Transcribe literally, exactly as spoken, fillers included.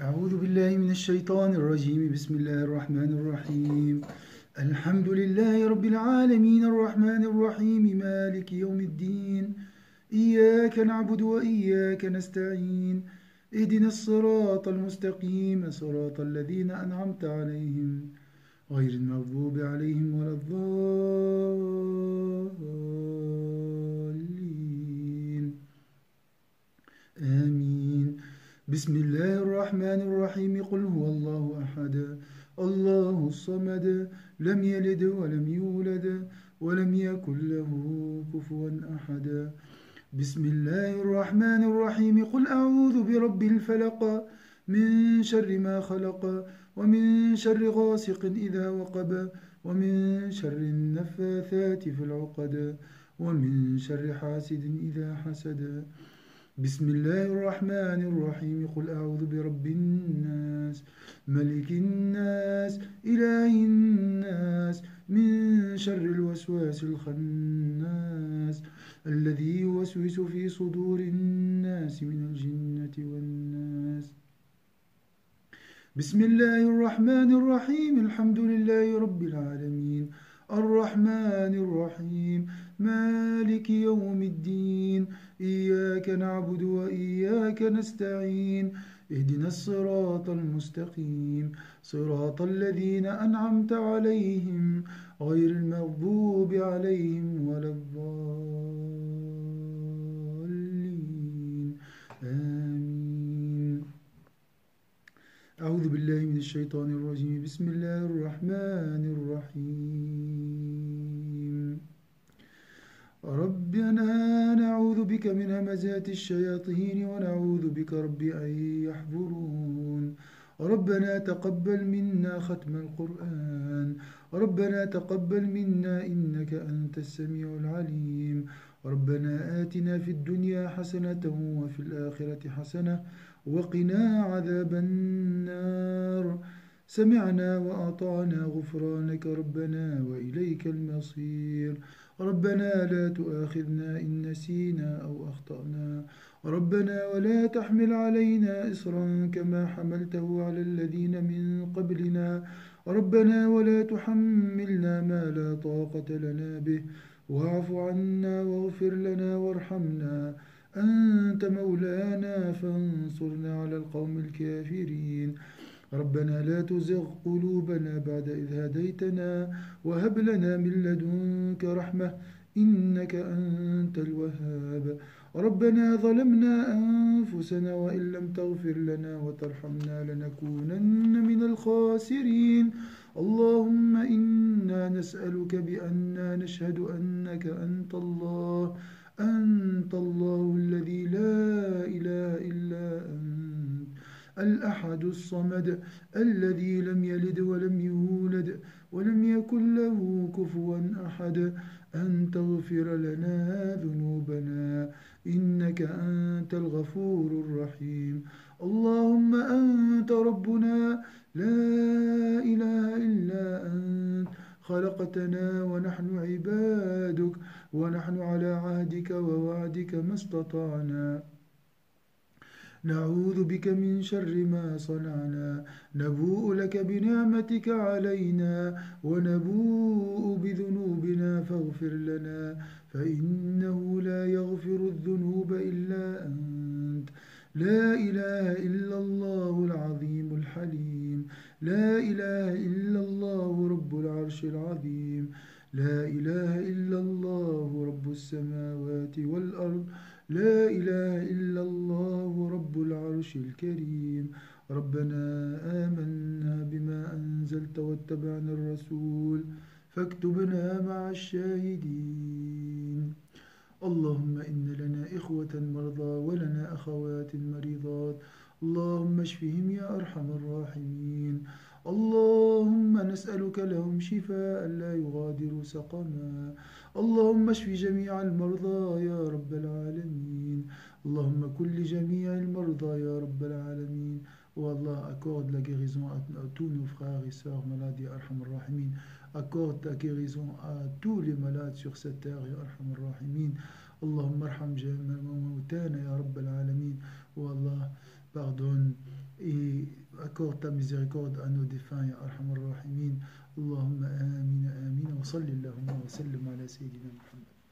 أعوذ بالله من الشيطان الرجيم. بسم الله الرحمن الرحيم. الحمد لله رب العالمين الرحمن الرحيم مالك يوم الدين. إياك نعبد وإياك نستعين. اهدنا الصراط المستقيم صراط الذين أنعمت عليهم غير المغضوب عليهم ولا الضالين. آمين. بسم الله الرحمن الرحيم. قل هو الله أحد الله الصمد لم يلد ولم يولد ولم يكن له كفوا أحد. بسم الله الرحمن الرحيم. قل أعوذ برب الفلق من شر ما خلق ومن شر غاسق إذا وقب ومن شر النفاثات في العقد ومن شر حاسد إذا حسد. بسم الله الرحمن الرحيم. قل أعوذ برب الناس ملك الناس إله الناس من شر الوسواس الخناس الذي يوسوس في صدور الناس من الجنة والناس. بسم الله الرحمن الرحيم. الحمد لله رب العالمين الرحمن الرحيم مالك يوم الدين. إياك نعبد وإياك نستعين. اهدنا الصراط المستقيم صراط الذين أنعمت عليهم غير المغضوب عليهم ولا الضالين. آمين. أعوذ بالله من الشيطان الرجيم. بسم الله الرحمن الرحيم. ربنا نعوذ بك من همزات الشياطين ونعوذ بك رب أن يحضرون. ربنا تقبل منا ختم القرآن. ربنا تقبل منا إنك أنت السميع العليم. ربنا آتنا في الدنيا حسنة وفي الآخرة حسنة وقنا عذاب النار. سمعنا وأطعنا غفرانك ربنا وإليك المصير. ربنا لا تؤاخذنا إن نسينا أو أخطأنا. ربنا ولا تحمل علينا إصرا كما حملته على الذين من قبلنا. ربنا ولا تحملنا ما لا طاقة لنا به واعف عنا واغفر لنا وارحمنا أنت مولانا فانصرنا على القوم الكافرين. ربنا لا تزغ قلوبنا بعد إذ هديتنا وهب لنا من لدنك رحمة إنك أنت الوهاب. ربنا ظلمنا أنفسنا وإن لم تغفر لنا وترحمنا لنكونن من الخاسرين. اللهم إنا نسألك بأننا نشهد أنك أنت الله أنت الله الذي لا إله إلا أنت الأحد الصمد الذي لم يلد ولم يولد ولم يكن له كفوا أحد أن تغفر لنا ذنوبنا إنك أنت الغفور الرحيم. اللهم أنت ربنا لا إله إلا أنت خلقتنا ونحن عبادك ونحن على عهدك ووعدك ما استطعنا نعوذ بك من شر ما صنعنا. نبوء لك بنعمتك علينا ونبوء بذنوبنا فاغفر لنا فإنه لا يغفر الذنوب إلا أنت. لا إله إلا الله العظيم الحليم. لا إله إلا الله رب العرش العظيم. لا إله إلا الله رب السماوات والأرض. لا إله إلا الله رب العرش الكريم. ربنا آمنا بما أنزلت واتبعنا الرسول فاكتبنا مع الشاهدين. اللهم إن لنا إخوة مرضى ولنا أخوات مريضات اللهم اشفهم يا أرحم الراحمين. اللهم نسألك لهم شفاء لا يغادر سقما. اللهم اشف جميع المرضى يا رب العالمين. اللهم كن لجميع المرضى يا رب العالمين. Oh Allah, accorde la guérison à, à tous nos frères et sœurs malades, ya Arham al-Rahimin. Accorde ta guérison à tous les malades sur cette terre, ya Arham al-Rahimin. Allahumma arham jami'a mawtana, ya Rabb al-Alamin. Oh Allah, pardonne et accorde ta miséricorde à nos défunts, ya Arhamar Rahimin. Allahumma amin, amin, wa salli Allahumma wa sallim ala Sayyidina Muhammad.